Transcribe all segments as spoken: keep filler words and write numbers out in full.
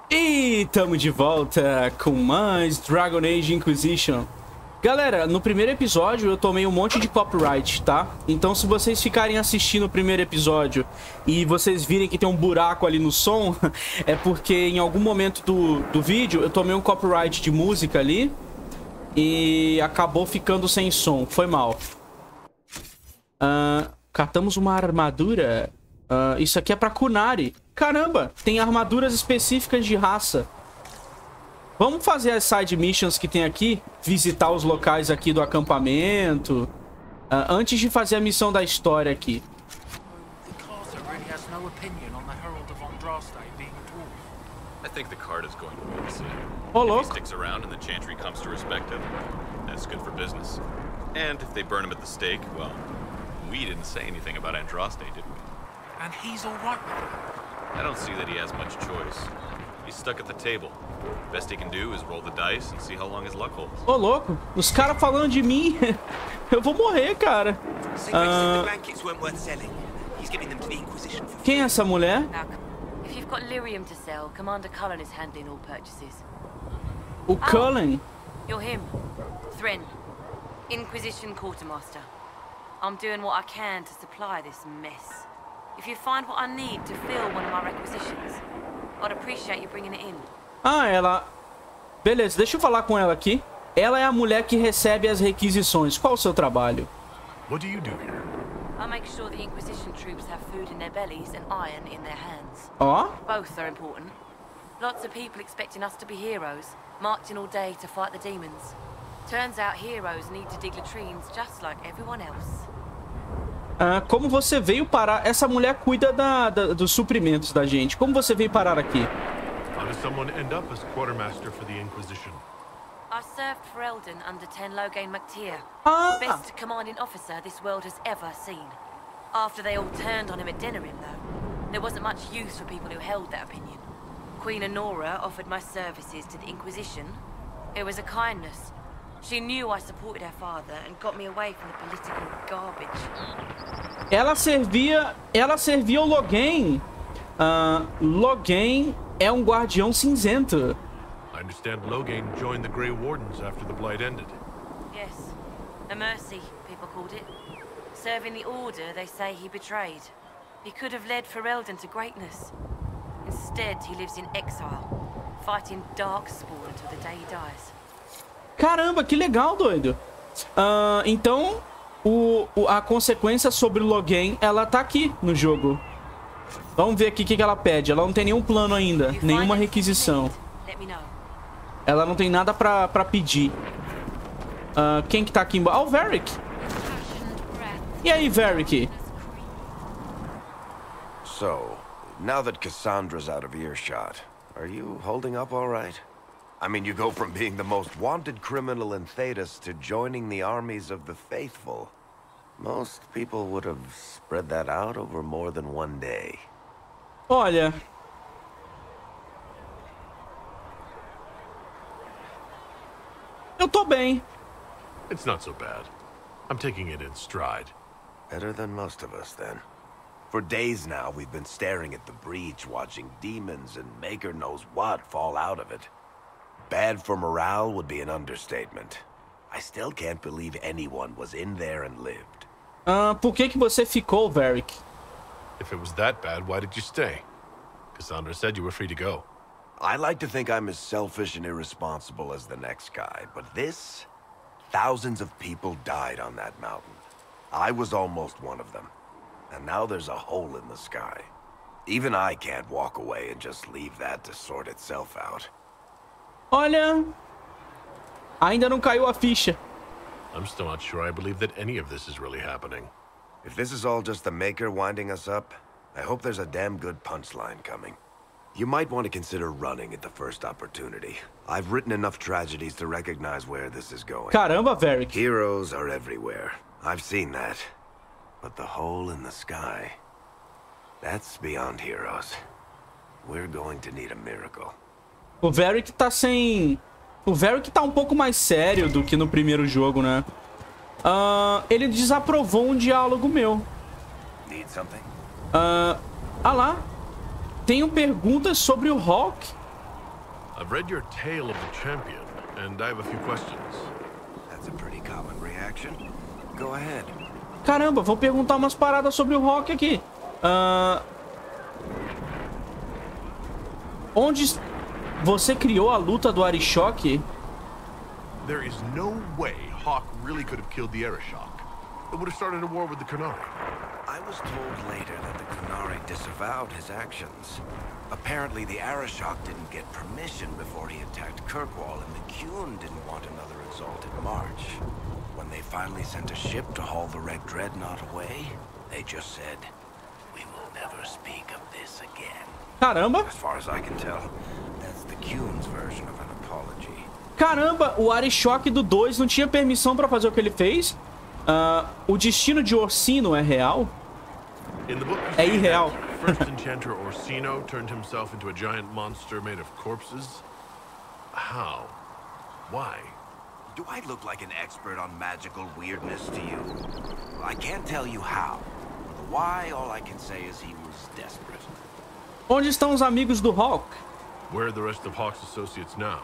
E tamo de volta com mais Dragon Age Inquisition. Galera, no primeiro episódio eu tomei um monte de copyright, tá? Então se vocês ficarem assistindo o primeiro episódio e vocês virem que tem um buraco ali no som, é porque em algum momento do, do vídeo eu tomei um copyright de música ali e acabou ficando sem som. Foi mal. Uh, catamos uma armadura. Uh, isso aqui é pra Qunari. Caramba, tem armaduras específicas de raça. Vamos fazer as side missions que tem aqui. Visitar os locais aqui do acampamento. Uh, antes de fazer a missão da história aqui. Ô, louco. And he's all right with it. I don't see that he has much choice. He's stuck at the table. Best he can do is roll the dice and see how long his luck holds. Ô, louco, os caras falando de mim. Eu vou morrer, cara. Uh... Quem é essa mulher? If you've got lyrium to sell, Commander Cullen is handling all purchases. O Cullen? Oh, you're him. Thrin, Inquisition Quartermaster. I'm doing what I can to supply this mess. If you find what I need to fill one of my requisitions, I'd appreciate you bringing it in. Ah, ela... Beleza, deixa eu falar com ela aqui. Ela é a mulher que recebe as requisições. Qual o seu trabalho? What do you do here? I make sure the Inquisition troops have food in their bellies and iron in their hands. Ó. Both are important. Lots of people expecting us to be heroes, marching all day to fight the demons. Turns out heroes need to dig latrines just like everyone else. Ah, como você veio parar... Essa mulher cuida da, da, dos suprimentos da gente. Como você veio parar aqui? How does someone end up as quartermaster for the Inquisition? I served for Eldon under Ten Loghain MacTier. Ah. Best commanding officer this world has ever seen. After they all turned on him at Denerim, though, there wasn't much use for people who held that opinion. Queen Honora offered my services to the Inquisition. It was a kindness. She knew I supported her father and got me away from the political garbage. Ela servia... Ela servia o Loghain. Uh, Loghain é um guardião cinzento. I understand Loghain joined the Grey Wardens after the Blight ended. Yes. A mercy, people called it. Serving the Order they say he betrayed. He could have led Ferelden to greatness. Instead, he lives in exile, fighting Darkspawn until the day he dies. Caramba, que legal, doido. Uh, então, o, o, a consequência sobre o Loghain, ela tá aqui no jogo. Vamos ver aqui o que, que ela pede. Ela não tem nenhum plano ainda, nenhuma requisição. Ela não tem nada pra, pra pedir. Uh, quem que tá aqui embaixo? Ah, o Varric. E aí, Varric? So, now that Cassandra's out of earshot, are you holding up all right? I mean, you go from being the most wanted criminal in Thedas to joining the armies of the faithful. Most people would have spread that out over more than one day. Olha... Eu tô bem. It's not so bad. I'm taking it in stride. Better than most of us, then. For days now, we've been staring at the breach, watching demons and Maker knows what fall out of it. Bad for morale would be an understatement. I still can't believe anyone was in there and lived. Ah, uh, por que que você ficou, Varric? If it was that bad, why did you stay? Cassandra said you were free to go. I like to think I'm as selfish and irresponsible as the next guy, but this... Thousands of people died on that mountain. I was almost one of them. And now there's a hole in the sky. Even I can't walk away and just leave that to sort itself out. Olha, ainda não caiu a ficha. I'm still not sure I believe that any of this is really happening. If this is all just the Maker winding us up, I hope there's a damn good punchline coming. You might want to consider running at the first opportunity. I've written enough tragedies to recognize where this is going. Caramba, Varric. Heroes are everywhere. I've seen that. But the hole in the sky, that's beyond heroes. We're going to need a miracle. O Varric tá sem... O Varric tá um pouco mais sério do que no primeiro jogo, né? Uh, ele desaprovou um diálogo meu. Need something? Uh, ah lá. Tenho perguntas sobre o Hawke. I've read your Tale of the Champion, and I have a few questions. That's a pretty common reaction. Go ahead. Caramba, vou perguntar umas paradas sobre o Rock aqui. Uh... Onde você criou a luta do Arishok? There is no way Hawk really could have killed the Arishok. It would have started a war with the Qunari. I was told later that the Qunari disavowed his actions. Apparently, the Arishok didn't get permission before he attacked Kirkwall, and the Qun didn't want another exalted march. When they finally sent a ship to haul the Red Dreadnought away, they just said, "We will never speak of this again." Caramba! As far as I can tell, that's the Qun's version of an apology. Caramba, o Arishok do dois não tinha permissão pra fazer o que ele fez? Uh, o destino de Orsino é real? In the book, É irreal. First enchanter Orsino turned himself into a giant monster made of corpses. How? Why? Do I look like an expert on magical weirdness to you? I can't tell you how. The why, all I can say is he was desperate. Onde estão os amigos do Hawk? Where are the rest of Hawk's associates now?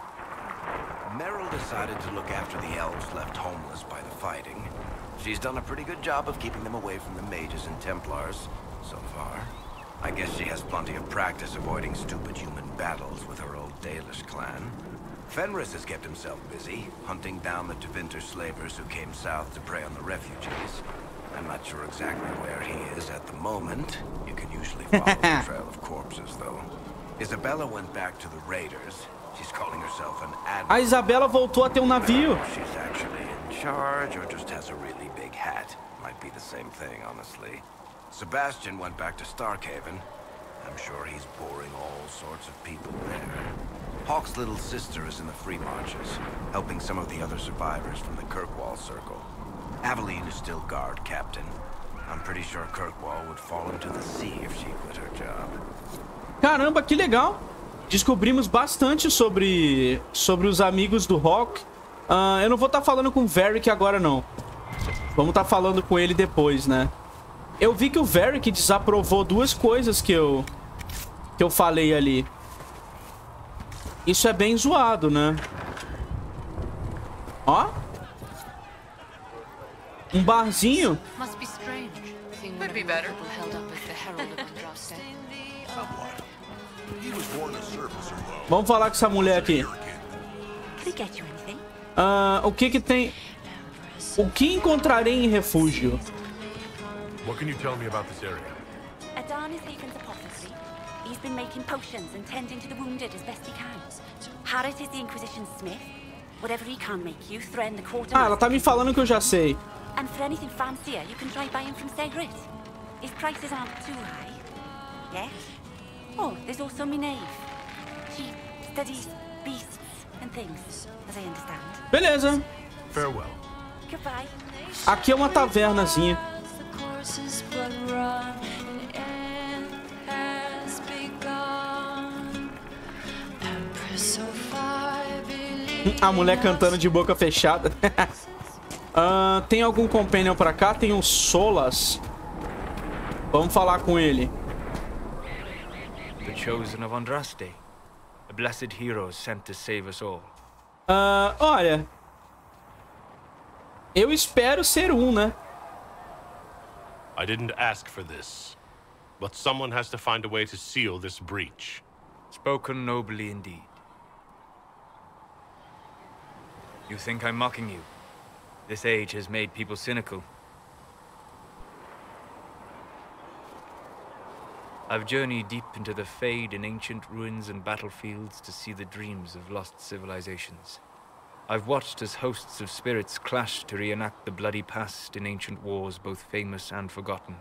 Meryl decided to look after the elves left homeless by the fighting. She's done a pretty good job of keeping them away from the mages and Templars, so far. I guess she has plenty of practice avoiding stupid human battles with her old Dalish clan. Fenris has kept himself busy, hunting down the Tevinter slavers who came south to prey on the refugees. I'm not sure exactly where he is at the moment. You can usually follow the trail of corpses, though. Isabella went back to the raiders. She's calling herself an admiral. A Isabela voltou a ter um navio. She's actually in charge or just has a really big hat. Might be the same thing, honestly. Sebastian went back to Starkhaven. I'm sure he's boring all sorts of people there. Hawk's little sister is in the Free Marches, helping some of the other survivors from the Kirkwall Circle. Aveline is still guard captain. I'm pretty sure Kirkwall would fall into the sea if she quit her job. Caramba, que legal! Descobrimos bastante sobre sobre os amigos do Hawk. Uh, eu não vou estar tá falando com o Varric agora, não. Vamos estar tá falando com ele depois, né? Eu vi que o Varric desaprovou duas coisas que eu que eu falei ali. Isso é bem zoado, né? Ó. Um barzinho. Must be strange. Could be better. Held up as the herald of Andraste. Vamos falar com essa mulher aqui. Uh, o que que tem? O que encontrarei em refúgio? What can you tell me about this area? Adan is Haven's apothecary. He's been making potions and tending to the wounded as best he can. Harrit is the Inquisition's smith. Whatever he can make you, Thren the quartermaster. Ah, ela tá me falando que eu já sei. And for anything fancier, you can try buying from Segrit. His prices aren't too high. Yet. Oh, there's also Minave. She studies beasts and things, as I understand. Beleza. Farewell. Goodbye. Aqui é uma tavernazinha. A mulher cantando de boca fechada. uh, tem algum companion pra cá? Tem um Solas. Vamos falar com ele. The chosen of Andraste, a blessed hero sent to save us all. Uh, olha, eu espero ser um, né? I didn't ask for this, but someone has to find a way to seal this breach. Spoken nobly indeed. You think I'm mocking you? This age has made people cynical. I've journeyed deep into the Fade in ancient ruins and battlefields to see the dreams of lost civilizations. I've watched as hosts of spirits clash to reenact the bloody past in ancient wars both famous and forgotten.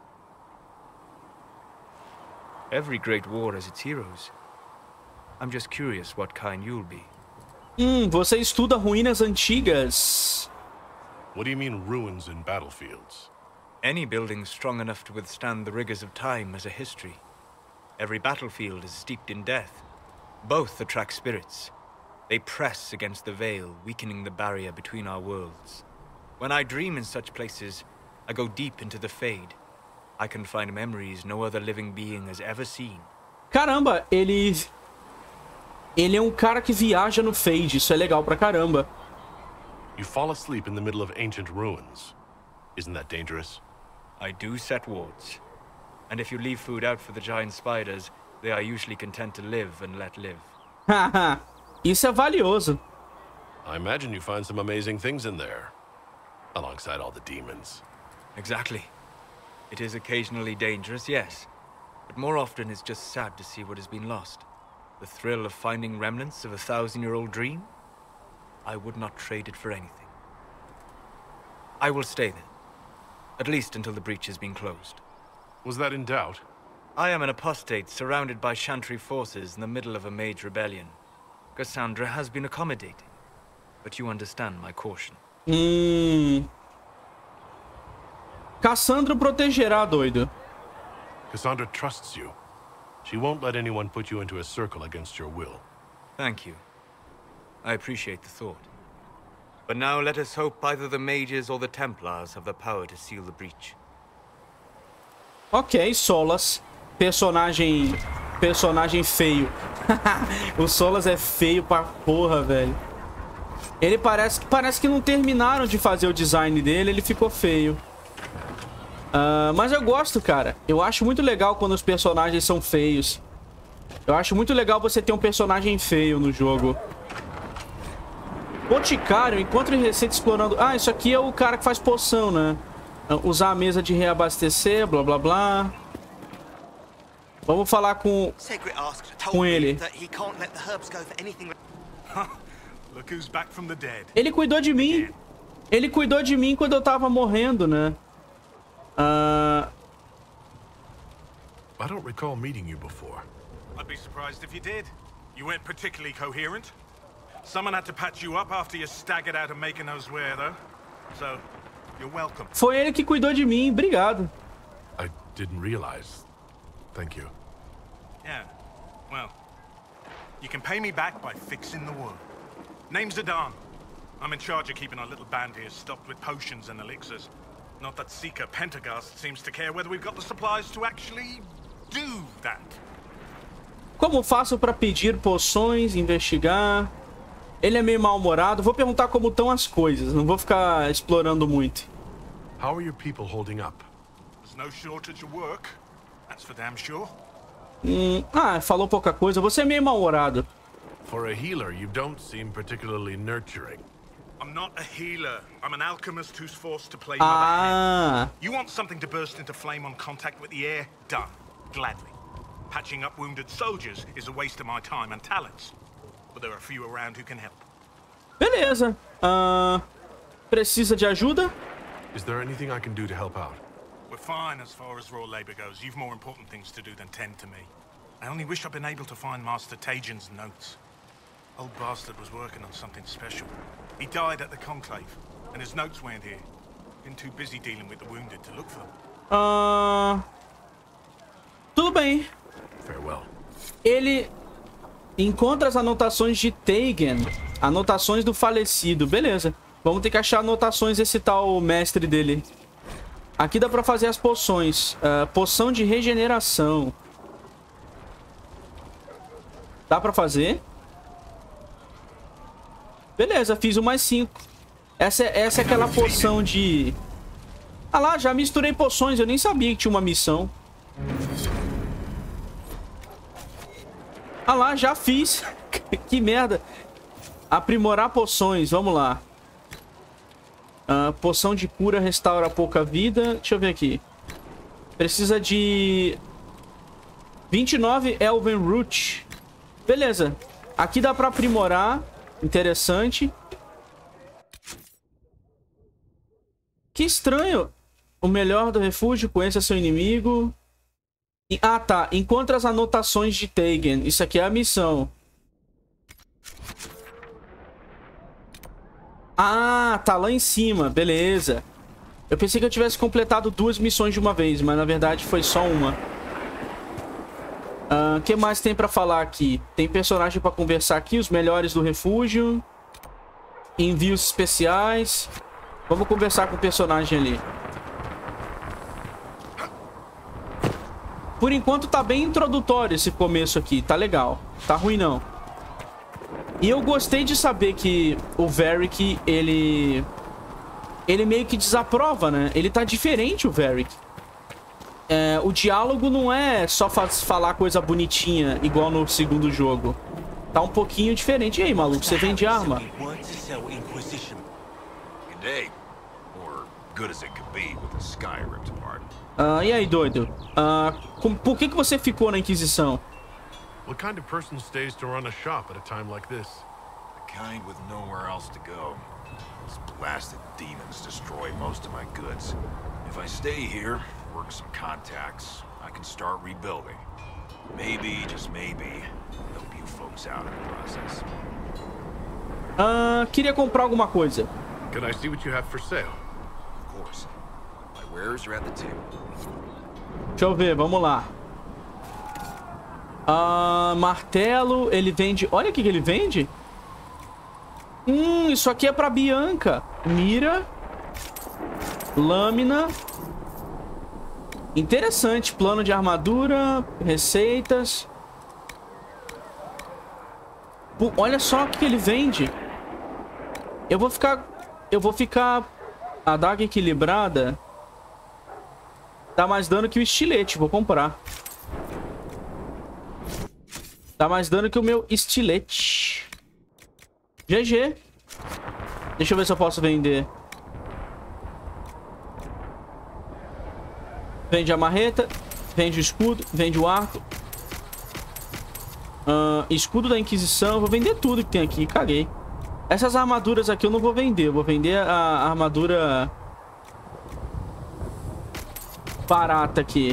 Every great war has its heroes. I'm just curious what kind you'll be. Hum, você estuda ruínas antigas. What do you mean ruins in battlefields? Any building strong enough to withstand the rigors of time has a history. Every battlefield is steeped in death. Both attract spirits. They press against the veil, weakening the barrier between our worlds. When I dream in such places, I go deep into the Fade. I can find memories no other living being has ever seen. Caramba, ele... Ele é um cara que viaja no Fade. Isso é legal pra caramba. You fall asleep in the middle of ancient ruins. Isn't that dangerous? I do set wards. And if you leave food out for the giant spiders, they are usually content to live and let live. Haha, isso é valioso. I imagine you find some amazing things in there, alongside all the demons. Exactly. It is occasionally dangerous, yes. But more often it's just sad to see what has been lost. The thrill of finding remnants of a thousand-year-old dream? I would not trade it for anything. I will stay then. At least until the breach has been closed. Was that in doubt? I am an apostate surrounded by Chantry forces in the middle of a mage rebellion. Cassandra has been accommodating. But you understand my caution. Hum... Cassandra protegerá, doido. Cassandra trusts you. She won't let anyone put you into a circle against your will. Thank you. I appreciate the thought. But now let us hope either the mages or the Templars have the power to seal the breach. Ok, Solas. Personagem... Personagem feio. O Solas é feio pra porra, velho. Ele parece, parece que não terminaram de fazer o design dele, ele ficou feio. Uh, mas eu gosto, cara. Eu acho muito legal quando os personagens são feios. Eu acho muito legal você ter um personagem feio no jogo. Boticário, encontro em receita explorando... Ah, isso aqui é o cara que faz poção, né? Usar a mesa de reabastecer, blá blá blá. Vamos falar com... Com ele. Ele cuidou de mim. Ele cuidou de mim quando eu tava morrendo, né? Uh... I don't recall meeting you before. I'd be surprised if you did. You weren't particularly coherent. Someone had to patch you up after you staggered out of making those wear, though. So, you're welcome. Foi ele que cuidou de mim. Obrigado. I didn't realize. Thank you. Yeah. Well, you can pay me back by fixing the wound. Name's Zidane. I'm in charge of keeping our little band here stocked with potions and elixirs. Not that Seeker Pentagast seems to care whether we've got the supplies to actually do that. Como faço para pedir poções, investigar? Ele é meio mal-humorado. Vou perguntar como estão as coisas. Não vou ficar explorando muito. How are your people holding up? There's no shortage of work. That's for damn sure. Hum, ah, falou pouca coisa. Você é meio mal-humorado. For a healer, you don't seem particularly nurturing. I'm not a healer. I'm an alchemist who's forced to play ah. mother hen. You want something to burst into flame on contact with the air? Done. Gladly. Patching up wounded soldiers is a waste of my time and talents. But there are a few around who can help. Beleza. Uh, precisa de ajuda? Is there anything I can do to help out? We're fine as far as raw labor goes. You've more important things to do than tend to me. I only wish I'd been able to find Master Tajin's notes. Old bastard was working on something special. He died at the Conclave, and his notes weren't here. Been too busy dealing with the wounded to look for them. Uh... Tudo bem. Farewell. Ele encontra as anotações de Tegan. Anotações do falecido. Beleza. Vamos ter que achar anotações desse tal mestre dele. Aqui dá pra fazer as poções. Uh, poção de regeneração. Dá pra fazer? Beleza, fiz o mais cinco. Essa, essa é aquela poção de... Ah lá, já misturei poções. Eu nem sabia que tinha uma missão. Ah lá, já fiz. Que merda. Aprimorar poções, vamos lá. Uh, poção de cura restaura pouca vida. Deixa eu ver aqui. Precisa de... vinte e nove Elven Root. Beleza. Aqui dá pra aprimorar. Interessante. Que estranho. O melhor do refúgio, conheça seu inimigo. E, ah, tá. Encontre as anotações de Tegan. Isso aqui é a missão. Ah, tá lá em cima. Beleza. Eu pensei que eu tivesse completado duas missões de uma vez, mas na verdade foi só uma. O uh, que mais tem pra falar aqui? Tem personagem pra conversar aqui. Os melhores do refúgio. Envios especiais. Vamos conversar com o personagem ali. Por enquanto tá bem introdutório esse começo aqui. Tá legal. Tá ruim não. E eu gostei de saber que o Varric, ele... Ele meio que desaprova, né? Ele tá diferente, o Varric. É, o diálogo não é só faz, falar coisa bonitinha, igual no segundo jogo. Tá um pouquinho diferente. E aí, maluco, você vende arma? Ah, e aí, doido? Ah, com, por que que você ficou na Inquisição? What kind of person stays to run a shop at a time like this? The kind with nowhere else to go. These blasted demons destroy most of my goods. If I stay here, work some contacts, I can start rebuilding. Maybe, just maybe, help you folks out in the process. Ah, queria comprar alguma coisa. Can I see what you have for sale? Of course. My wares are at the table. Deixa eu ver, vamos lá. Ah, martelo, ele vende... Olha o que que ele vende. Hum, isso aqui é pra Bianca. Mira. Lâmina. Interessante. Plano de armadura. Receitas. Pô, olha só o que ele vende. Eu vou ficar... Eu vou ficar... A daga equilibrada. Dá mais dano que o estilete. Vou comprar. Dá mais dano que o meu estilete. G G. Deixa eu ver se eu posso vender. Vende a marreta. Vende o escudo. Vende o arco. Uh, escudo da Inquisição. Eu vou vender tudo que tem aqui. Caguei. Essas armaduras aqui eu não vou vender. Eu vou vender a armadura barata aqui.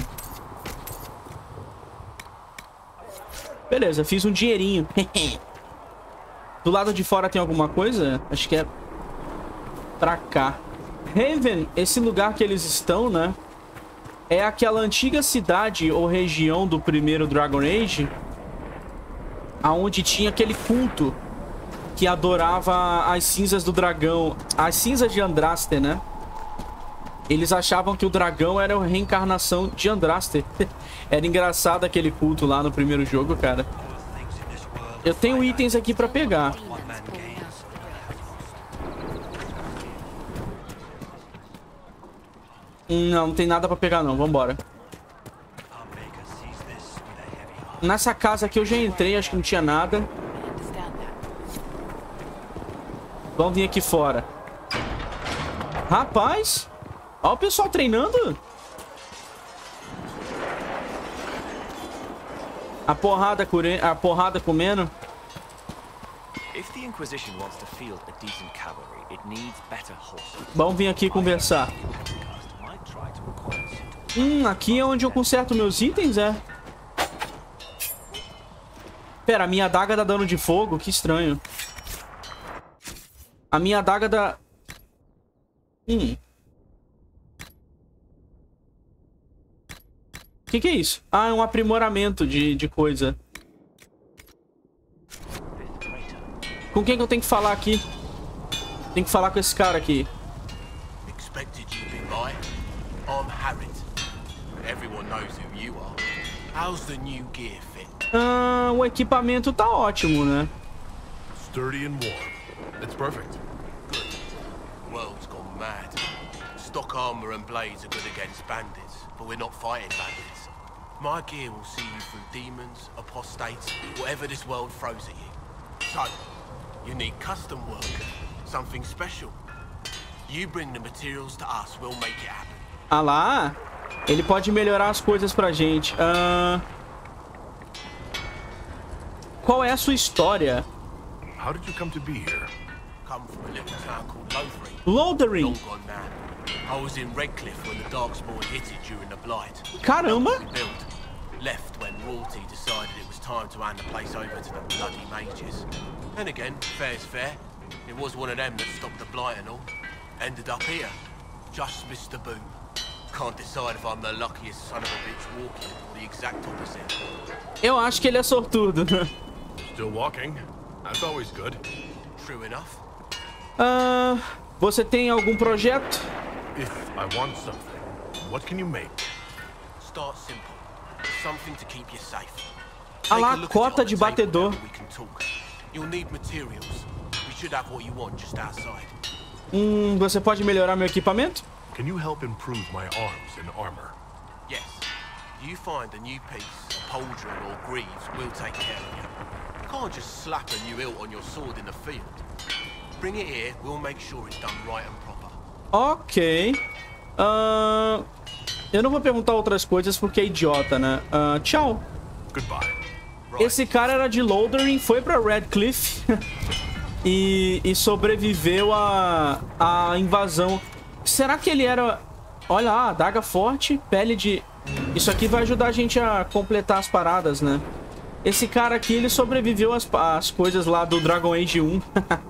Beleza, fiz um dinheirinho. Do lado de fora tem alguma coisa? Acho que é pra cá. Haven, esse lugar que eles estão, né? É aquela antiga cidade ou região do primeiro Dragon Age, aonde tinha aquele culto que adorava as cinzas do dragão. As cinzas de Andraste, né? Eles achavam que o dragão era a reencarnação de Andraste. Era engraçado aquele culto lá no primeiro jogo, cara. Eu tenho itens aqui pra pegar. Não, não tem nada pra pegar não. Vambora. Nessa casa aqui eu já entrei, acho que não tinha nada. Vamos vir aqui fora. Rapaz! Olha o pessoal treinando. A porrada, cure... a porrada comendo. Vamos vir aqui conversar. Hum, aqui é onde eu conserto meus itens, é? Pera, a minha adaga dá dano de fogo? Que estranho. A minha adaga dá... Hum... O que que é isso? Ah, é um aprimoramento de, de coisa. Com quem que eu tenho que falar aqui? Tenho que falar com esse cara aqui. Ah, o equipamento tá ótimo, né? Sturdy and warm. It's perfect. Good. World's gone mad. Stock armor and blades are good against bandits, but we're not fighting bandits. My gear will see you through demons, apostates, whatever this world throws at you. So, you need custom work, something special. You bring the materials to us, we'll make it happen. Ah lá, ele pode melhorar as coisas pra gente. Uh... Qual é a sua história? How did you come to be here? Come from a little town called Lothering. Lothering. Long gone now. I was in Redcliffe when the Darkspawn hit it during the Blight. Caramba! Left when royalty decided it was time to hand the place over to the bloody mages. And again, fair's fair. It was one of them that stopped the Blight and all. Ended up here. Just missed the boom. Can't decide if I'm the luckiest son of a bitch walking or the exact opposite. Eu acho que ele é sortudo. Still walking. That's always good. True enough. Ah, você tem algum projeto? If I want something, what can you make? Start simple. Something to keep you safe. Ah lá, cota de batedor. You'll need materials. We should have what you want just outside. Hum, você pode melhorar meu equipamento? Can you help improve my arms and armor? Yes. You find a new piece, pauldron or greaves, we'll take care of you. You can't just slap a new hilt on your sword in the field. Bring it here, we'll make sure it's done right and proper. Ok. Uh, eu não vou perguntar outras coisas porque é idiota, né? Uh, tchau. Goodbye. Esse cara era de Lothering, foi pra Redcliffe e, e sobreviveu à a, a invasão. Será que ele era... Olha lá, adaga forte, pele de... Isso aqui vai ajudar a gente a completar as paradas, né? Esse cara aqui, ele sobreviveu às, às coisas lá do Dragon Age um.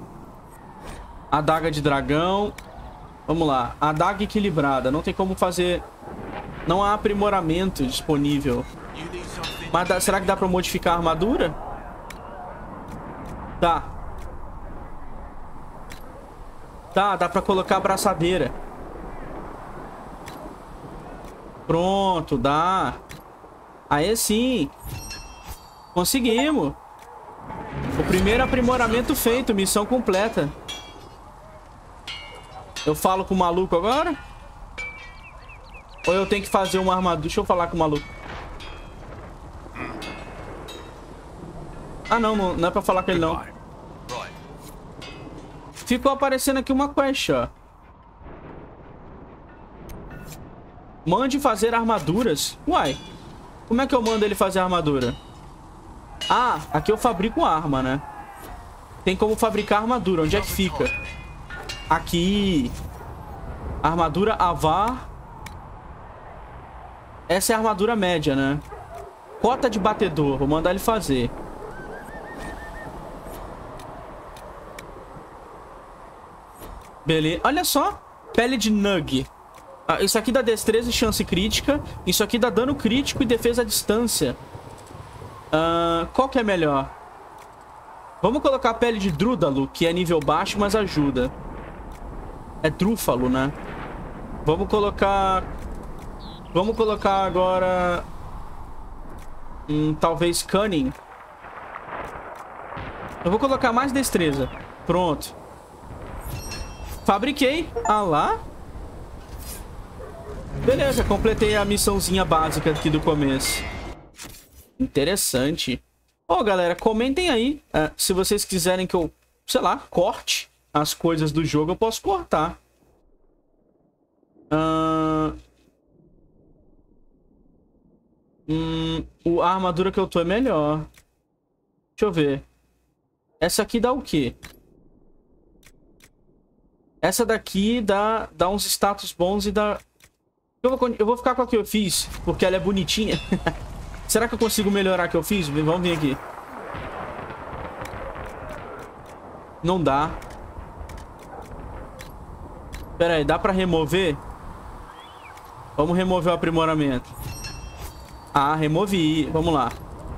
Adaga de dragão. Vamos lá. Adaga equilibrada. Não tem como fazer... Não há aprimoramento disponível. Mas dá... será que dá pra modificar a armadura? Tá. Tá, dá pra colocar a braçadeira. Pronto, dá. Aí sim. Conseguimos. O primeiro aprimoramento feito. Missão completa. Eu falo com o maluco agora? Ou eu tenho que fazer uma armadura? Deixa eu falar com o maluco. Ah, não. Não, não é pra falar com ele, não. Ficou aparecendo aqui uma quest, ó. Mande fazer armaduras. Uai. Como é que eu mando ele fazer armadura? Ah, aqui eu fabrico arma, né? Tem como fabricar armadura. Onde é que fica? Aqui. Armadura Avar. Essa é a armadura média, né? Cota de batedor. Vou mandar ele fazer. Beleza. Olha só. Pele de Nug. Ah, isso aqui dá destreza e chance crítica. Isso aqui dá dano crítico e defesa à distância. Uh, qual que é melhor? Vamos colocar a pele de Drúdalo, que é nível baixo, mas ajuda. É Drúfalo, né? Vamos colocar... Vamos colocar agora... Hum, talvez Cunning. Eu vou colocar mais destreza. Pronto. Fabriquei. Ah lá. Beleza, completei a missãozinha básica aqui do começo. Interessante. Ó, oh, galera, comentem aí. Uh, se vocês quiserem que eu, sei lá, corte as coisas do jogo, eu posso cortar. Uh... Hum, a armadura que eu tô é melhor. Deixa eu ver. Essa aqui dá o quê? Essa daqui dá, dá uns status bons e dá... Eu vou, eu vou ficar com a que eu fiz, porque ela é bonitinha. Será que eu consigo melhorar a que eu fiz? Vamos vir aqui. Não dá. Pera aí, dá pra remover? Vamos remover o aprimoramento. Ah, removi. Vamos lá.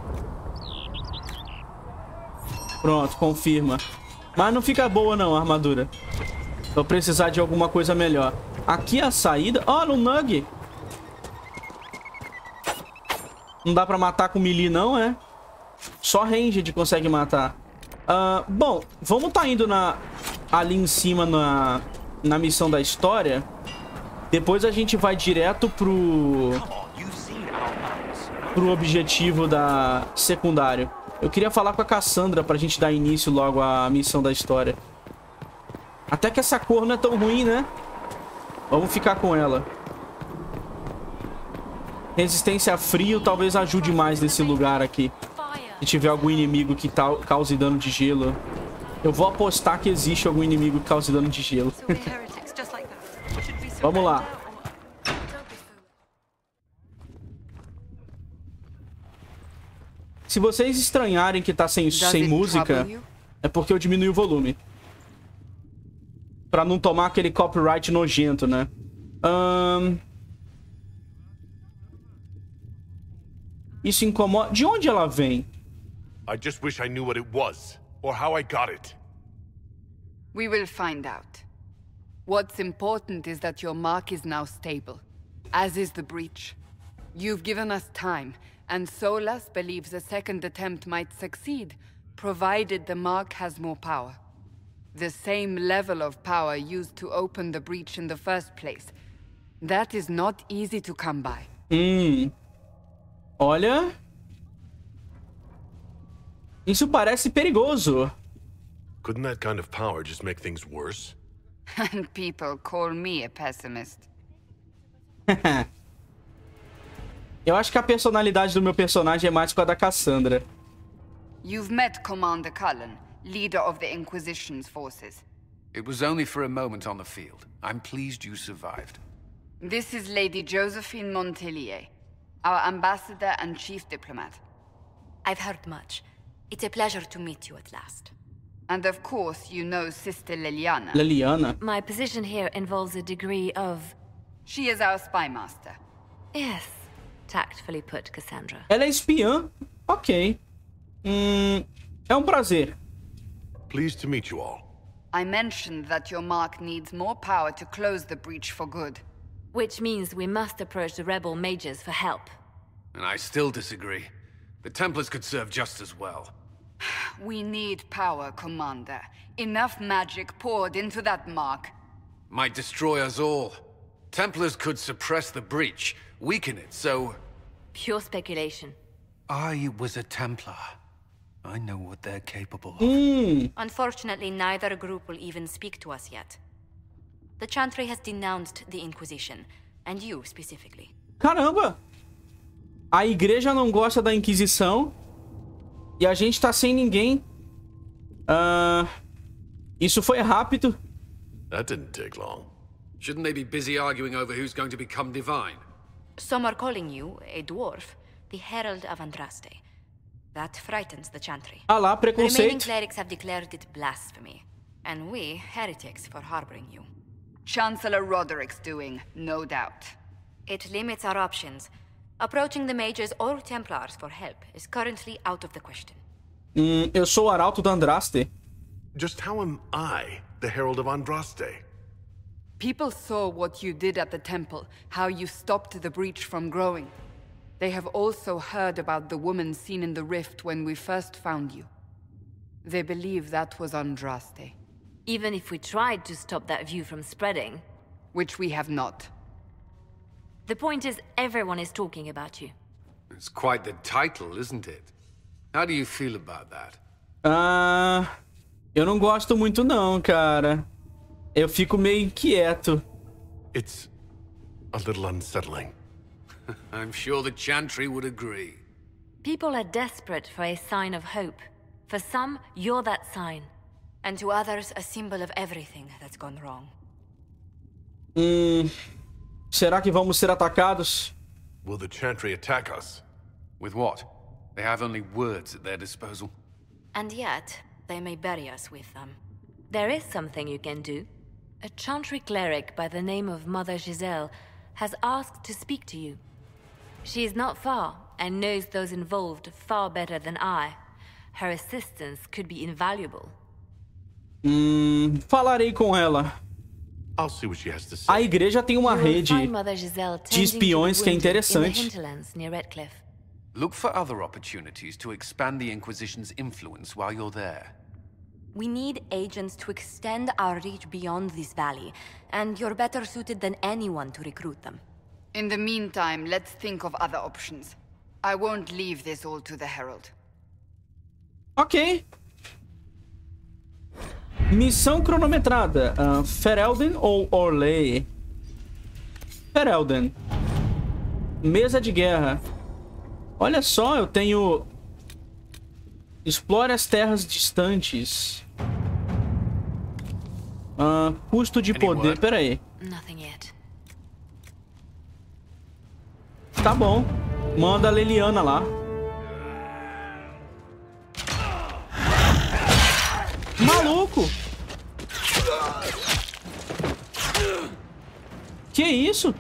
Pronto, confirma. Mas não fica boa não a armadura. Vou precisar de alguma coisa melhor. Aqui a saída... Olha, um Nug. Não dá pra matar com melee não, é? Só ranged consegue matar. Uh, bom, vamos tá indo na... ali em cima na... na missão da história. Depois a gente vai direto pro... pro objetivo da secundário. Eu queria falar com a Cassandra pra gente dar início logo à missão da história. Até que essa cor não é tão ruim, né? Vamos ficar com ela. Resistência a frio talvez ajude mais nesse lugar aqui. Se tiver algum inimigo que tá, cause dano de gelo. Eu vou apostar que existe algum inimigo que cause dano de gelo. Vamos lá. Se vocês estranharem que tá sem, sem música, é porque eu diminui o volume. Pra não tomar aquele copyright nojento, né? Um... Isso incomoda... De onde ela vem? I just wish I knew what it was, or how I got it. We will find out. What's important is that your mark is now stable, as is the breach. You've given us time, and Solas believes a second attempt might succeed, provided the Mark has more power. The same level of power used to open the breach in the first place. That is not easy to come by. Hum. Olha. Isso parece perigoso. Couldn't that kind of power just make things worse? And people call me a pessimist. Eu acho que a personalidade do meu personagem é mais com a da Cassandra. You've met Commander Cullen, leader of the Inquisition's forces. It was only for a moment on the field. I'm pleased you survived. This is Lady Josephine Montelier, our ambassador and chief diplomat. I've heard much. It's a pleasure to meet you at last. And of course, you know Sister Liliana. Liliana? My position here involves a degree of... She is our spy master. Yes, tactfully put, Cassandra. Ela é espiã? Ok. Hum, é um prazer. Pleased to meet you all. I mentioned that your Mark needs more power to close the breach for good. Which means we must approach the rebel mages for help. And I still disagree. The Templars could serve just as well. We need power, Commander. Enough magic poured into that Mark. Might destroy us all. Templars could suppress the breach, weaken it, so... Pure speculation. I was a Templar. I know what they're capable of. Mm. Unfortunately, neither group will even speak to us yet. The Chantry has denounced the Inquisition, and you specifically. Caramba! A igreja não gosta da Inquisição e a gente tá sem ninguém. Uh, isso foi rápido. That didn't take long. Shouldn't they be busy arguing over who's going to become divine? Some are calling you, a dwarf, the Herald of Andraste. That frightens the Chantry. Ah lá, The remaining preconceito. clerics have declared it blasphemy, and we, heretics, for harboring you. Chancellor Roderick's doing, no doubt. It limits our options. Approaching the mages or Templars for help is currently out of the question. Hum, eu sou o Arauto do Andraste. Just how am I the Herald of Andraste? People saw what you did at the temple, how you stopped the breach from growing. They have also heard about the woman seen in the rift when we first found you. They believe that was Andraste. Even if we tried to stop that view from spreading... Which we have not. The point is, everyone is talking about you. It's quite the title, isn't it? How do you feel about that? Ah, eu não gosto muito não, cara. Eu fico meio inquieto. It's a little unsettling. I'm sure the Chantry would agree. People are desperate for a sign of hope. For some, you're that sign. And to others, a symbol of everything that's gone wrong. Hum, será que vamos ser atacados? Will the Chantry attack us? With what? They have only words at their disposal. And yet, they may bury us with them. There is something you can do. A Chantry cleric by the name of Mother Giselle has asked to speak to you. She is not far, and knows those involved far better than I. Her assistance could be invaluable. Hum, falarei com ela. I'll see what she has to say. A igreja tem uma rede de espiões que é interessante. Look for other opportunities to expand the Inquisition's influence while you're there. We need agents to extend our reach beyond this valley, and you're better suited than anyone to recruit them. In the meantime, let's think of other options. I won't leave this all to the Herald. Ok. Missão cronometrada. Uh, Ferelden ou Orlais? Ferelden. Mesa de guerra. Olha só, eu tenho... Explore as terras distantes. Uh, custo de poder. Pera aí. Tá bom. Manda a Liliana lá. Maluco! Que isso?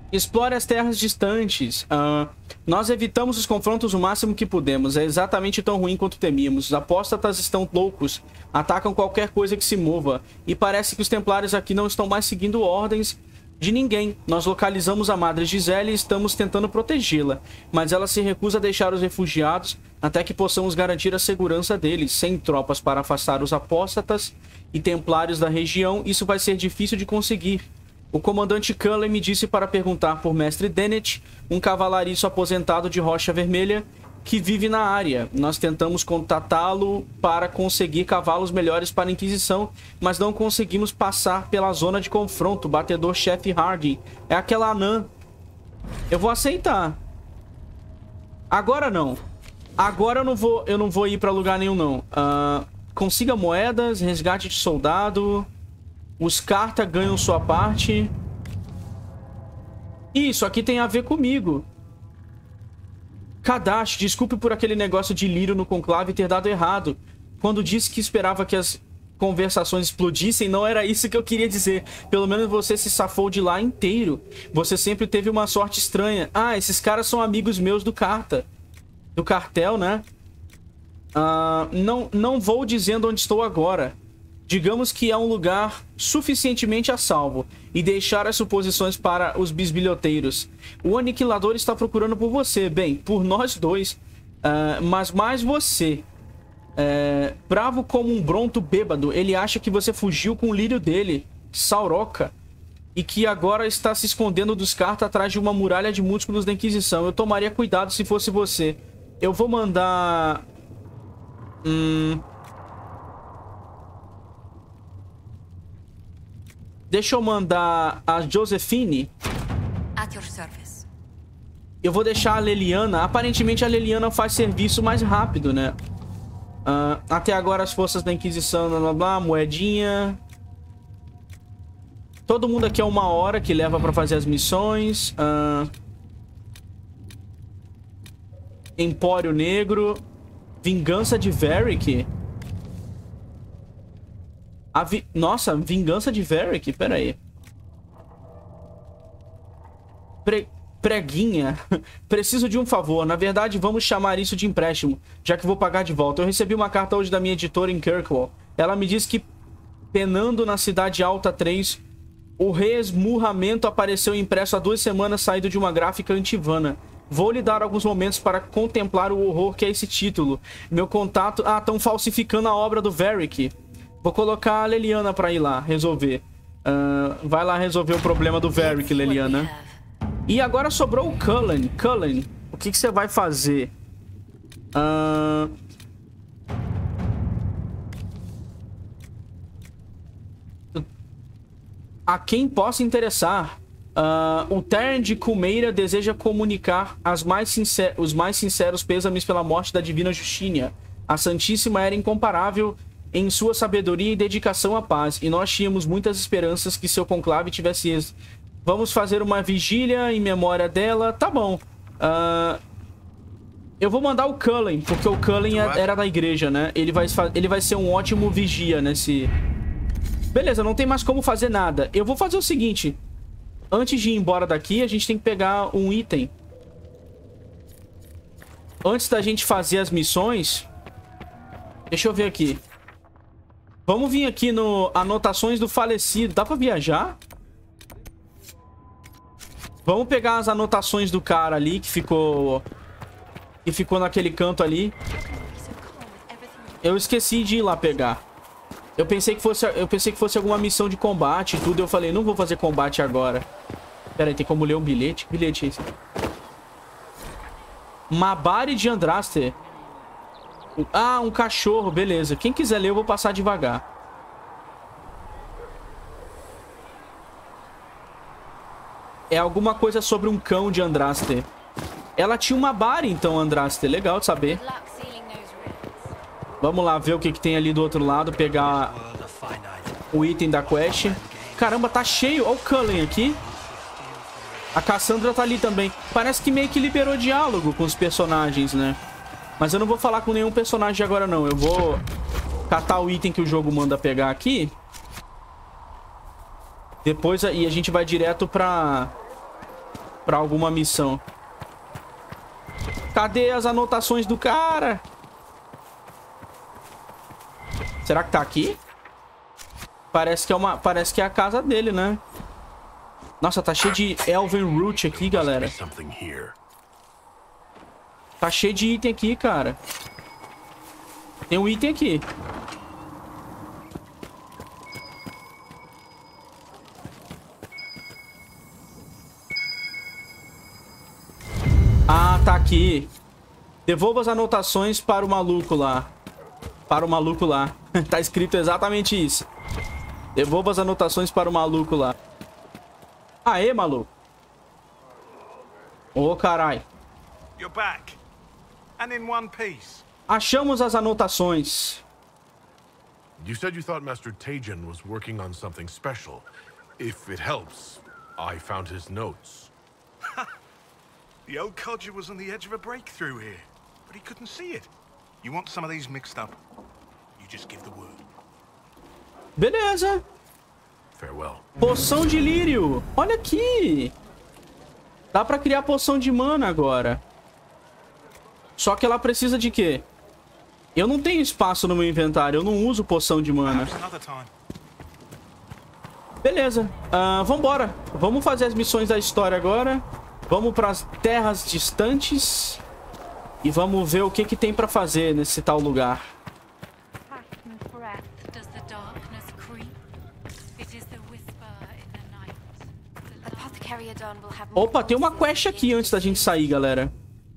Explore as terras distantes. Uh, nós evitamos os confrontos o máximo que pudemos. É exatamente tão ruim quanto temíamos. Os apóstatas estão loucos. Atacam qualquer coisa que se mova. E parece que os templários aqui não estão mais seguindo ordens de ninguém. Nós localizamos a Madre Giselle e estamos tentando protegê-la. Mas ela se recusa a deixar os refugiados até que possamos garantir a segurança deles. Sem tropas para afastar os apóstatas e templários da região, isso vai ser difícil de conseguir. O comandante Cullen me disse para perguntar por Mestre Dennett, um cavalariço aposentado de Rocha Vermelha, que vive na área. Nós tentamos contatá-lo para conseguir cavalos melhores para a Inquisição, mas não conseguimos passar pela zona de confronto. O batedor-chefe Harding é aquela anã. Eu vou aceitar. Agora não. Agora eu não vou, eu não vou ir para lugar nenhum, não. Uh, consiga moedas, resgate de soldado... Os Carta ganham sua parte. Isso aqui tem a ver comigo. Kadash, desculpe por aquele negócio de Lírio no conclave ter dado errado. Quando disse que esperava que as conversações explodissem, não era isso que eu queria dizer. Pelo menos você se safou de lá inteiro. Você sempre teve uma sorte estranha. Ah, esses caras são amigos meus do Carta. Do cartel, né? Uh, não, não vou dizendo onde estou agora. Digamos que é um lugar suficientemente a salvo e deixar as suposições para os bisbilhoteiros. O Aniquilador está procurando por você, bem, por nós dois, uh, mas mais você. Uh, bravo como um bronto bêbado, ele acha que você fugiu com o lírio dele, Sauroca, e que agora está se escondendo dos Carta atrás de uma muralha de músculos da Inquisição. Eu tomaria cuidado se fosse você. Eu vou mandar... Hum... Deixa eu mandar a Josephine. At your service. Eu vou deixar a Leliana. Aparentemente a Leliana faz serviço mais rápido, né? Uh, até agora as forças da Inquisição, blá blá blá, moedinha. Todo mundo aqui é uma hora que leva pra fazer as missões. Uh, Empório Negro. Vingança de Varric. A vi... Nossa, Vingança de Varric? Pera aí. Pre... Preguinha. Preciso de um favor. Na verdade, vamos chamar isso de empréstimo, já que vou pagar de volta. Eu recebi uma carta hoje da minha editora em Kirkwall. Ela me disse que, penando na Cidade Alta três, o reesmurramento apareceu impresso há duas semanas saído de uma gráfica antivana. Vou lhe dar alguns momentos para contemplar o horror que é esse título. Meu contato... Ah, estão falsificando a obra do Varric. Vou colocar a Leliana pra ir lá resolver. Uh, vai lá resolver o problema do Varric, Leliana. E agora sobrou o Cullen. Cullen, o que, que você vai fazer? Uh... A quem possa interessar. Uh, o Terran de Cumeira deseja comunicar as mais os mais sinceros pêsames pela morte da Divina Justínia. A Santíssima era incomparável em sua sabedoria e dedicação à paz, e nós tínhamos muitas esperanças que seu conclave tivesse êxito. Vamos fazer uma vigília em memória dela. Tá bom. Uh, eu vou mandar o Cullen, porque o Cullen era da igreja, né? Ele vai, ele vai ser um ótimo vigia nesse... Beleza, não tem mais como fazer nada. Eu vou fazer o seguinte. Antes de ir embora daqui, a gente tem que pegar um item. Antes da gente fazer as missões... Deixa eu ver aqui. Vamos vir aqui no Anotações do Falecido. Dá pra viajar? Vamos pegar as anotações do cara ali, que ficou... Que ficou naquele canto ali. Eu esqueci de ir lá pegar. Eu pensei que fosse, eu pensei que fosse alguma missão de combate e tudo. Eu falei, não vou fazer combate agora. Pera aí, tem como ler um bilhete? Que bilhete é esse? Mabari de Andraste. Ah, um cachorro, beleza. Quem quiser ler, eu vou passar devagar. É alguma coisa sobre um cão de Andraste. Ela tinha uma Bari, então, Andraste. Legal de saber. Vamos lá ver o que, que tem ali do outro lado. Pegar o item da quest. Caramba, tá cheio. Olha o Cullen aqui. A Cassandra tá ali também. Parece que meio que liberou diálogo com os personagens, né? Mas eu não vou falar com nenhum personagem agora, não. Eu vou catar o item que o jogo manda pegar aqui. Depois, e a gente vai direto pra... pra alguma missão. Cadê as anotações do cara? Será que tá aqui? Parece que é uma, parece que é a casa dele, né? Nossa, tá cheio de Elven Root aqui, galera. Tá cheio de item aqui, cara. Tem um item aqui. Ah, tá aqui. Devolva as anotações para o maluco lá. Para o maluco lá. Tá escrito exatamente isso. Devolva as anotações para o maluco lá. Aê, maluco. Ô, carai. You're back. And in one piece. Achamos as anotações. You said you thought Master Tejan was working on something special. If it helps, I found his notes. The old codger was on the edge of a breakthrough here, but he couldn't see it. You want some of these mixed up? You just give the word. Beleza. Farewell. Poção de lírio. Olha aqui. Dá pra criar poção de mana agora. Só que ela precisa de quê? Eu não tenho espaço no meu inventário. Eu não uso poção de mana. Beleza. Uh, vambora. Vamos fazer as missões da história agora. Vamos para as terras distantes. E vamos ver o que, que tem pra fazer nesse tal lugar. Opa, tem uma quest aqui antes da gente sair, galera.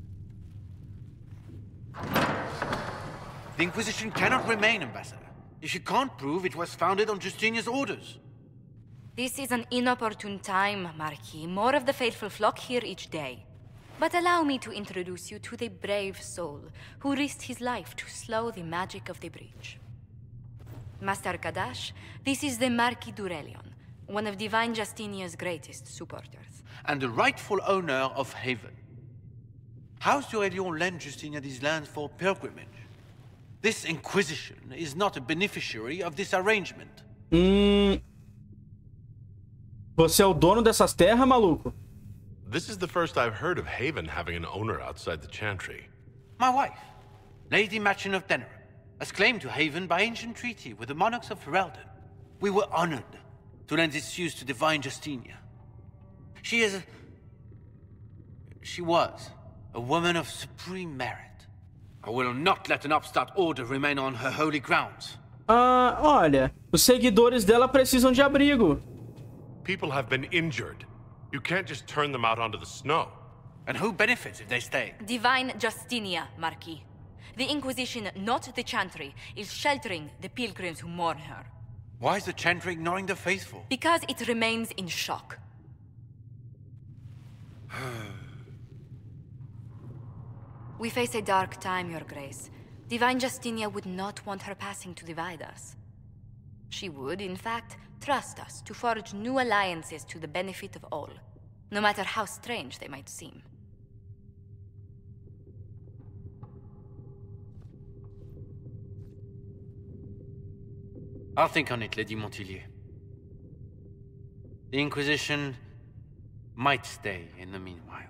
The Inquisition cannot remain, Ambassador, if you can't prove it was founded on Justinia's orders. This is an inopportune time, Marquis. More of the faithful flock here each day. But allow me to introduce you to the brave soul who risked his life to slow the magic of the breach. Master Kadash, this is the Marquis Durelion, one of Divine Justinia's greatest supporters. And the rightful owner of Haven. House Durelion lent Justinia these lands for pilgrimage. This Inquisition is not a beneficiary of this arrangement. Hum... Você é o dono dessas terras, maluco? This is the first I've heard of Haven having an owner outside the Chantry. My wife, Lady Machin of Denerim, has claimed to Haven by ancient treaty with the monarchs of Ferelden. We were honored to lend its use to Divine Justinia. She is a... She was a woman of supreme merit. I will not let an upstart order remain on her holy grounds. Ah, olha, os seguidores dela precisam de abrigo. People have been injured. You can't just turn them out onto the snow. And who benefits if they stay? Divine Justinia, Marquis. The Inquisition, not the Chantry, is sheltering the pilgrims who mourn her. Why is the Chantry ignoring the faithful? Because it remains in shock. We face a dark time, Your Grace. Divine Justinia would not want her passing to divide us. She would, in fact, trust us to forge new alliances to the benefit of all, no matter how strange they might seem. I'll think on it, Lady Montilyet. The Inquisition might stay in the meanwhile.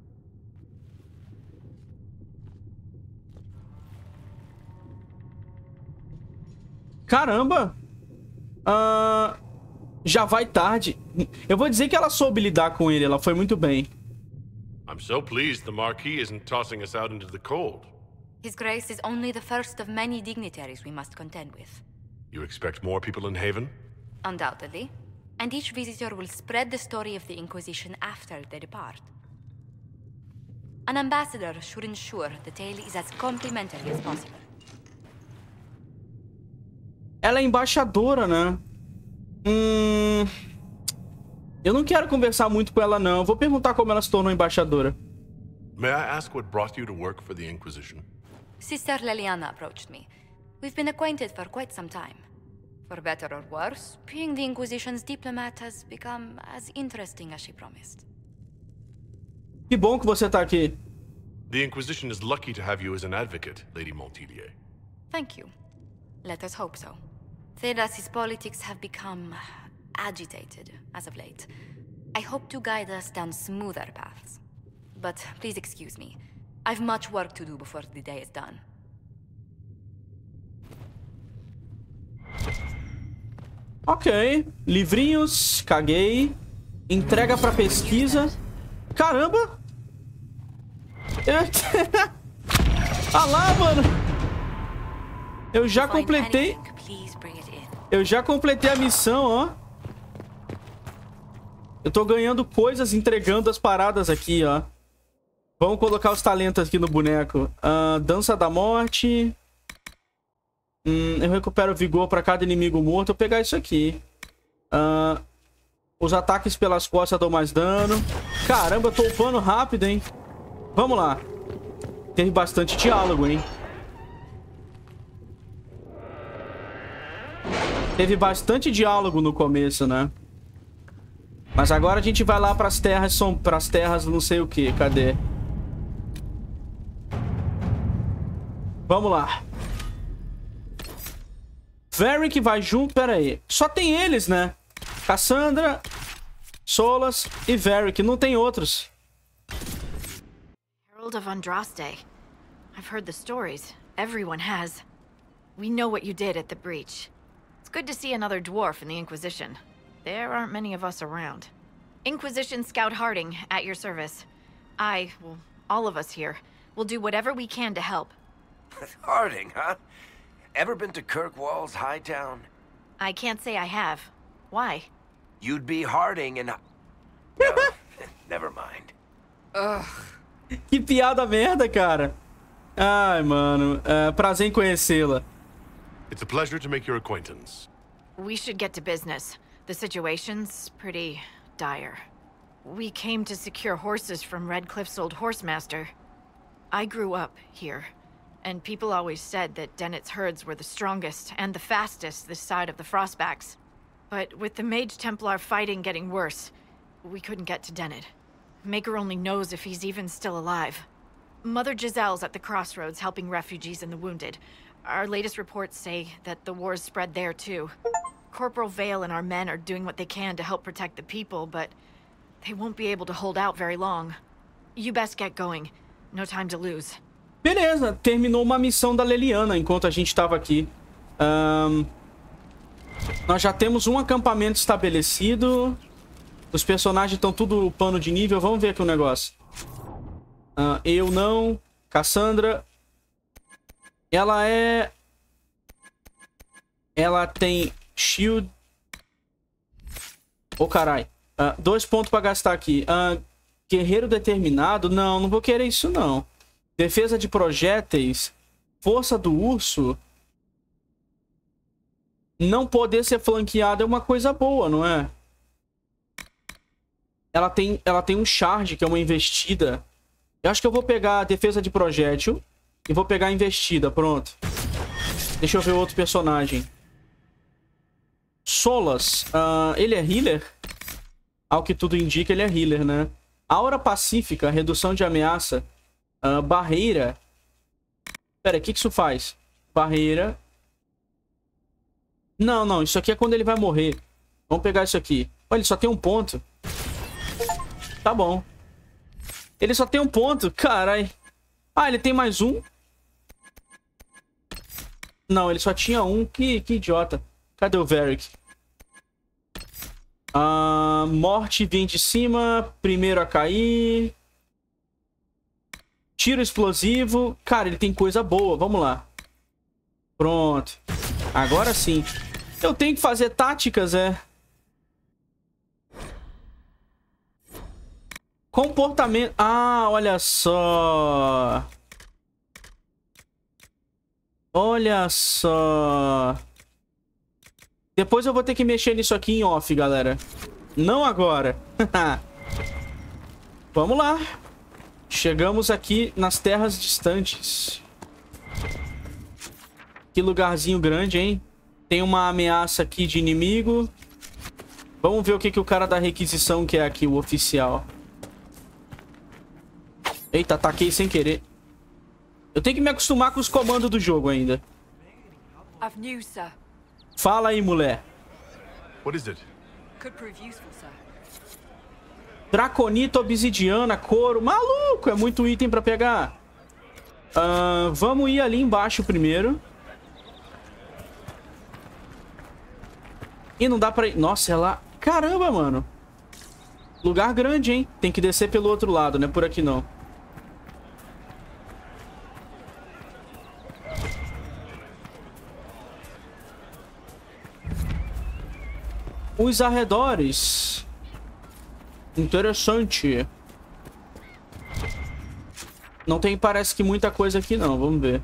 Caramba! Uh, já vai tarde. Eu vou dizer que ela soube lidar com ele. Ela foi muito bem. I'm so pleased the Marquis isn't tossing us out into the cold. His Grace is only the first of many dignitaries we must contend with. You expect more people in Haven? Undoubtedly. And each visitor will spread the story of the Inquisition after they depart. An ambassador should ensure the tale is as complimentary as possible. Ela é embaixadora, né? Hum... Eu não quero conversar muito com ela, não. Eu vou perguntar como ela se tornou embaixadora. May I ask what brought you to work for the Inquisition? Sister Leliana approached me. We've been acquainted for quite some time. For better or worse, being the Inquisition's diplomat has become as interesting as she promised. Que bom que você tá aqui. The Inquisition is lucky to have you as an advocate, Lady Montilyet. Thank you. Let us hope so. Thedas's politics have become agitated as of late. I hope to guide us down smoother paths. But please excuse me. I've much work to do before the day is done. Ok. Livrinhos, caguei. Entrega pra pesquisa. Caramba! Ah lá, mano! Eu já completei... Eu já completei a missão, ó. Eu tô ganhando coisas, entregando as paradas aqui, ó. Vamos colocar os talentos aqui no boneco. Uh, Dança da Morte. Hum, eu recupero vigor pra cada inimigo morto. Eu vou pegar isso aqui. Uh, os ataques pelas costas dão mais dano. Caramba, eu tô upando rápido, hein? Vamos lá. Teve bastante diálogo, hein? Teve bastante diálogo no começo, né? Mas agora a gente vai lá pras terras, são pras terras não sei o que. Cadê? Vamos lá. Varric vai junto, pera aí. Só tem eles, né? Cassandra, Solas e Varric, não tem outros. Herald of Andraste. I've heard the stories. Everyone has. We know what you did at the breach. It's good to see another dwarf in the Inquisition. There aren't many of us around. Inquisition Scout Harding, at your service. I, well, all of us here, will do whatever we can to help. Harding, huh? Ever been to Kirkwall's Hightown? I can't say I have. Why? You'd be Harding and... No, never mind. Ugh. Que piada merda, cara. Ai, mano. É, prazer em conhecê-la. It's a pleasure to make your acquaintance. We should get to business. The situation's pretty dire. We came to secure horses from Redcliffe's old horsemaster. I grew up here, and people always said that Dennett's herds were the strongest and the fastest this side of the Frostbacks. But with the Mage Templar fighting getting worse, we couldn't get to Dennett. Maker only knows if he's even still alive. Mother Giselle's at the crossroads helping refugees and the wounded. Our latest reports say that the war's spread there too. Corporal Vale and our men are doing what they can to help protect the people, but they won't be able to hold out very long. You best get going. No time to lose. Beleza, terminou uma missão da Leliana enquanto a gente tava aqui. Um, nós já temos um acampamento estabelecido. Os personagens estão tudo pano de nível. Vamos ver aqui o negócio. Uh, eu não. Cassandra. Ela é... Ela tem shield. Ô, oh, carai. Uh, dois pontos pra gastar aqui. Uh, guerreiro determinado. Não, não vou querer isso, não. Defesa de projéteis. Força do urso. Não poder ser flanqueado é uma coisa boa, não é? Ela tem, ela tem um charge, que é uma investida. Eu acho que eu vou pegar a defesa de projétil. E vou pegar a investida, pronto. Deixa eu ver outro personagem. Solas. Uh, ele é healer? Ao que tudo indica, ele é healer, né? Aura pacífica, redução de ameaça. Uh, barreira. Pera, o que, que isso faz? Barreira. Não, não. Isso aqui é quando ele vai morrer. Vamos pegar isso aqui. Olha, ele só tem um ponto. Tá bom. Ele só tem um ponto. Carai. Ah, ele tem mais um. Não, ele só tinha um. Que, que idiota. Cadê o Varric? Ah, morte vem de cima. Primeiro a cair. Tiro explosivo. Cara, ele tem coisa boa. Vamos lá. Pronto. Agora sim. Eu tenho que fazer táticas, é... Comportamento... Ah, olha só. Olha só. Depois eu vou ter que mexer nisso aqui em off, galera. Não agora. Vamos lá. Chegamos aqui nas terras distantes. Que lugarzinho grande, hein? Tem uma ameaça aqui de inimigo. Vamos ver o que, que o cara da requisição quer aqui, o oficial. Eita, ataquei sem querer. Eu tenho que me acostumar com os comandos do jogo ainda. Fala aí, mulher. What is it? Could prove useful, sir. Draconito, obsidiana, couro. Maluco, é muito item pra pegar. Uh, vamos ir ali embaixo primeiro. E não dá pra ir... Nossa, é lá... Caramba, mano. Lugar grande, hein? Tem que descer pelo outro lado, não é por aqui não. Os arredores. Interessante. Não tem, parece que muita coisa aqui não. Vamos ver.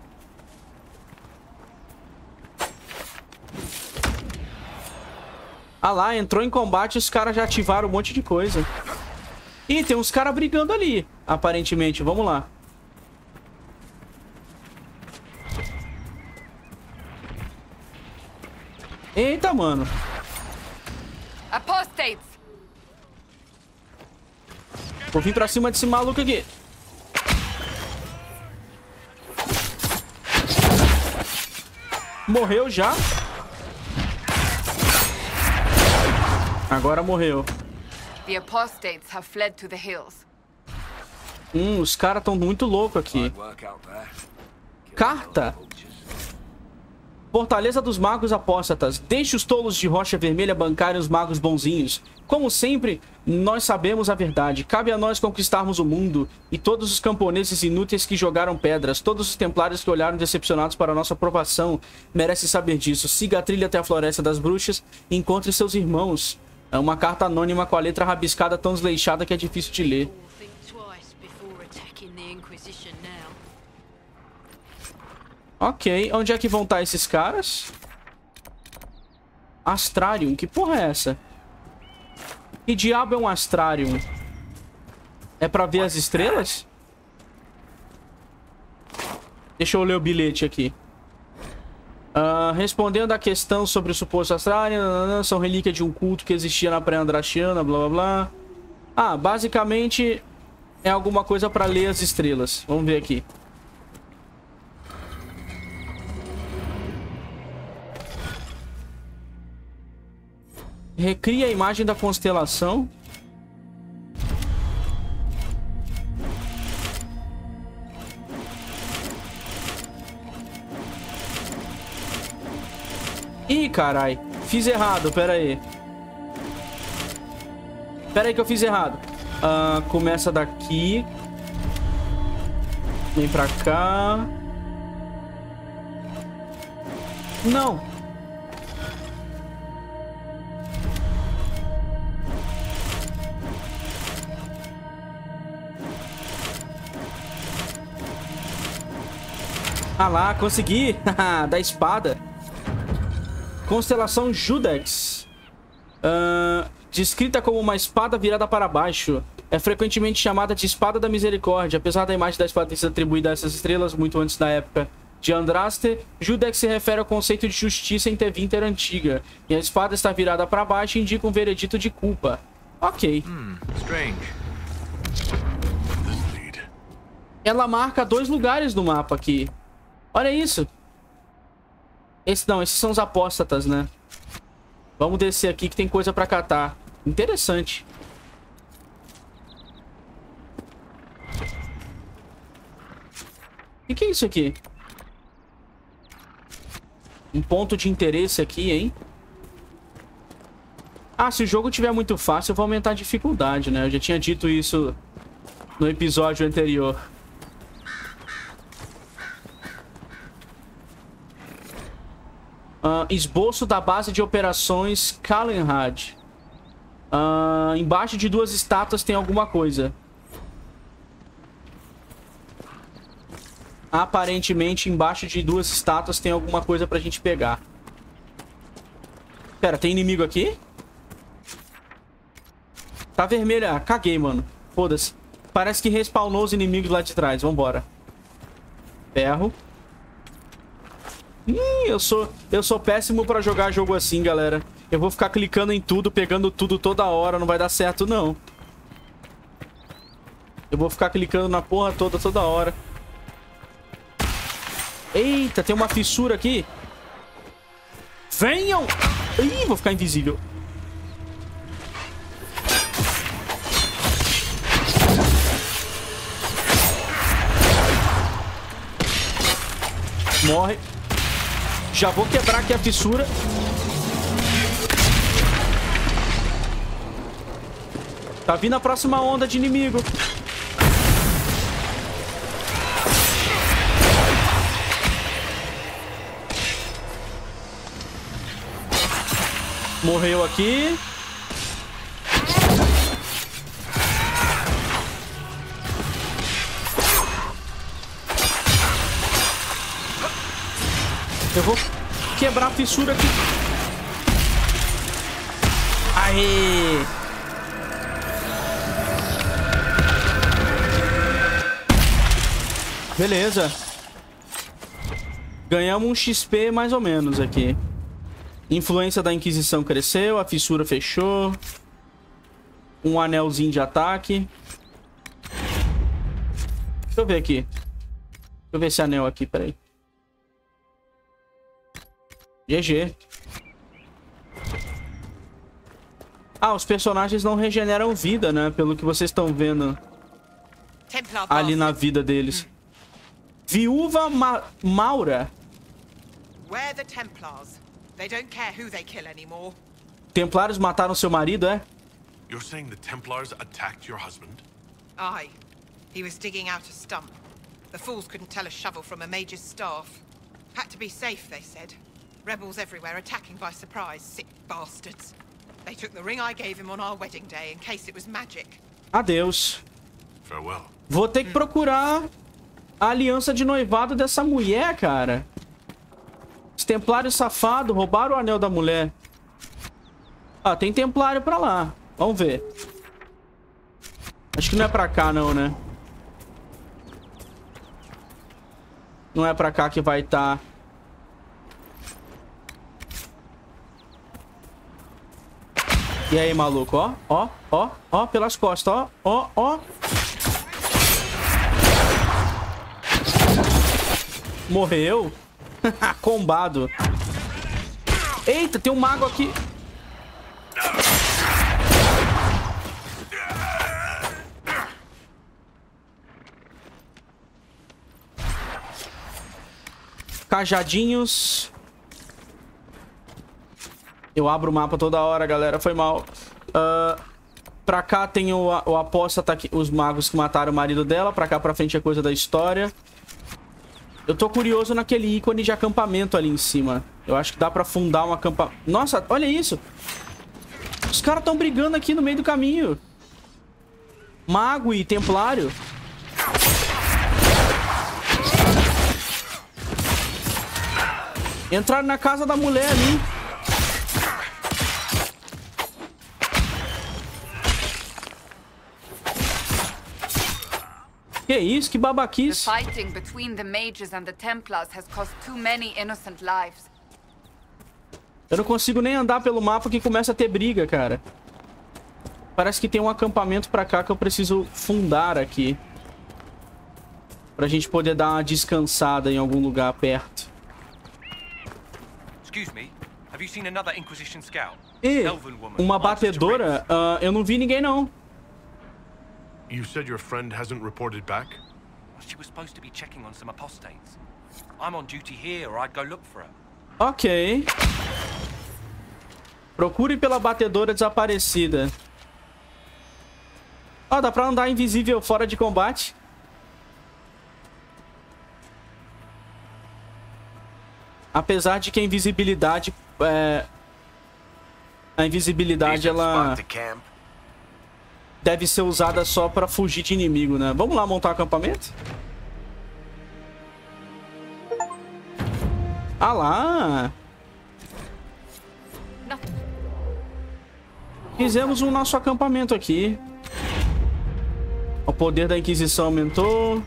Ah lá, entrou em combate e os caras já ativaram um monte de coisa. Ih, tem uns caras brigando ali, aparentemente. Vamos lá. Eita, mano. Apostates. Vou vir pra cima desse maluco aqui. Morreu já. Agora morreu. The apostates have fled to the hills. Hum, os caras estão muito loucos aqui. Carta. Fortaleza dos Magos Apóstatas. Deixe os tolos de Rocha Vermelha bancarem os magos bonzinhos. Como sempre, nós sabemos a verdade. Cabe a nós conquistarmos o mundo. E todos os camponeses inúteis que jogaram pedras, todos os templários que olharam decepcionados para a nossa aprovação, merecem saber disso. Siga a trilha até a Floresta das Bruxas e encontre seus irmãos. É uma carta anônima com a letra rabiscada tão desleixada que é difícil de ler. Ok, onde é que vão estar esses caras? Astrarium, que porra é essa? Que diabo é um Astrarium? É pra ver as estrelas? Deixa eu ler o bilhete aqui. Uh, respondendo à questão sobre o suposto Astrarium, são relíquias de um culto que existia na pré-andraxiana, blá blá blá. Ah, basicamente é alguma coisa pra ler as estrelas. Vamos ver aqui. Recria a imagem da constelação. Ih, carai. Fiz errado, pera aí. Pera aí que eu fiz errado. Uh, começa daqui. Vem pra cá. Não. Ah lá, consegui. Da espada. Constelação Judex. Uh, descrita como uma espada virada para baixo. É frequentemente chamada de Espada da Misericórdia. Apesar da imagem da espada ter sido atribuída a essas estrelas muito antes da época de Andraste, Judex se refere ao conceito de justiça em Tevinter antiga. E a espada está virada para baixo e indica um veredito de culpa. Ok. Hmm, strange. Ela marca dois lugares no mapa aqui. Olha isso. Esse não, esses são os apóstatas, né? Vamos descer aqui que tem coisa pra catar. Interessante. O que é isso aqui? Um ponto de interesse aqui, hein? Ah, se o jogo tiver muito fácil, eu vou aumentar a dificuldade, né? Eu já tinha dito isso no episódio anterior. Uh, esboço da base de operações Kalenhad. Uh, embaixo de duas estátuas tem alguma coisa. Aparentemente, embaixo de duas estátuas tem alguma coisa pra gente pegar. Pera, tem inimigo aqui? Tá vermelho. Ah, caguei, mano. Foda-se. Parece que respawnou os inimigos lá de trás. Vambora. Ferro. Ih, eu sou, eu sou péssimo pra jogar jogo assim, galera. Eu vou ficar clicando em tudo, pegando tudo toda hora. Não vai dar certo, não. Eu vou ficar clicando na porra toda, toda hora. Eita, tem uma fissura aqui. Venham! Ih, vou ficar invisível. Morre. Já vou quebrar aqui a fissura. Tá vindo a próxima onda de inimigo. Morreu aqui. Eu vou quebrar a fissura aqui. Aê! Beleza. Ganhamos um X P mais ou menos aqui. Influência da Inquisição cresceu, a fissura fechou. Um anelzinho de ataque. Deixa eu ver aqui. Deixa eu ver esse anel aqui, peraí. G G. Ah, os personagens não regeneram vida, né? Pelo que vocês estão vendo ali na vida deles. Viúva Ma Maura. We're the Templars. They don't care who they kill anymore. Templários mataram seu marido, é? You're saying the Templars attacked your husband? Aye. He was digging out a stump. The fools couldn't tell a shovel from a mage's staff. Had to be safe, they said. Rebels everywhere attacking by surprise, sick bastards. They took the ring I gave him on our wedding day in case it was magic. Adeus. Farewell. Vou ter que procurar a aliança de noivado dessa mulher, cara. Os templários safados roubaram o anel da mulher. Ah, tem templário pra lá. Vamos ver. Acho que não é pra cá, não, né? Não é pra cá que vai estar. Tá. E aí, maluco, ó, ó, ó, ó, pelas costas, ó, ó, ó. Morreu? Combado. Eita, tem um mago aqui. Cajadinhos. Eu abro o mapa toda hora, galera. Foi mal. Uh, pra cá tem o, o aposta, tá aqui, os magos que mataram o marido dela. Pra cá pra frente é coisa da história. Eu tô curioso naquele ícone de acampamento ali em cima. Eu acho que dá pra fundar um acampamento. Nossa, olha isso. Os caras tão brigando aqui no meio do caminho. Mago e templário. Entraram na casa da mulher ali. Que isso? Que babaquice. The fighting between the mages and the Templars has cost too many innocent lives. Eu não consigo nem andar pelo mapa que começa a ter briga, cara. Parece que tem um acampamento pra cá que eu preciso fundar aqui. Pra gente poder dar uma descansada em algum lugar perto. Excuse me, have you seen another Inquisition scout? E uma batedora? Uh, eu não vi ninguém, não. You said your friend hasn't reported back? She was supposed to be checking on some apostates. I'm on duty here, or I'd go look for her. Ok. Procure pela batedora desaparecida. Ó, oh, dá pra andar invisível fora de combate. Apesar de que a invisibilidade... É... A invisibilidade, ela... deve ser usada só pra fugir de inimigo, né? Vamos lá montar um acampamento? Ah lá! Fizemos o nosso acampamento aqui. O poder da Inquisição aumentou.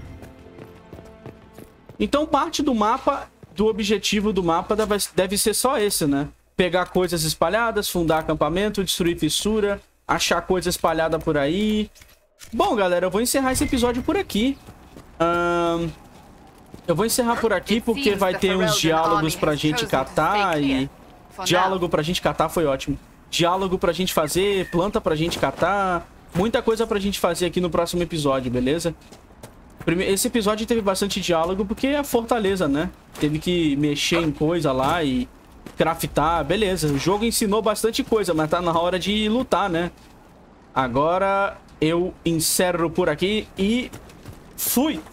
Então parte do mapa, do objetivo do mapa deve, deve ser só esse, né? Pegar coisas espalhadas, fundar acampamento, destruir fissura, achar coisa espalhada por aí. Bom, galera, eu vou encerrar esse episódio por aqui. Um, eu vou encerrar por aqui porque vai ter uns diálogos pra gente catar e... Diálogo pra gente catar foi ótimo. Diálogo pra gente fazer, planta pra gente catar. Muita coisa pra gente fazer aqui no próximo episódio, beleza? Esse episódio teve bastante diálogo porque é a fortaleza, né? Teve que mexer em coisa lá e craftar, beleza. O jogo ensinou bastante coisa, mas tá na hora de lutar, né? Agora eu encerro por aqui e fui!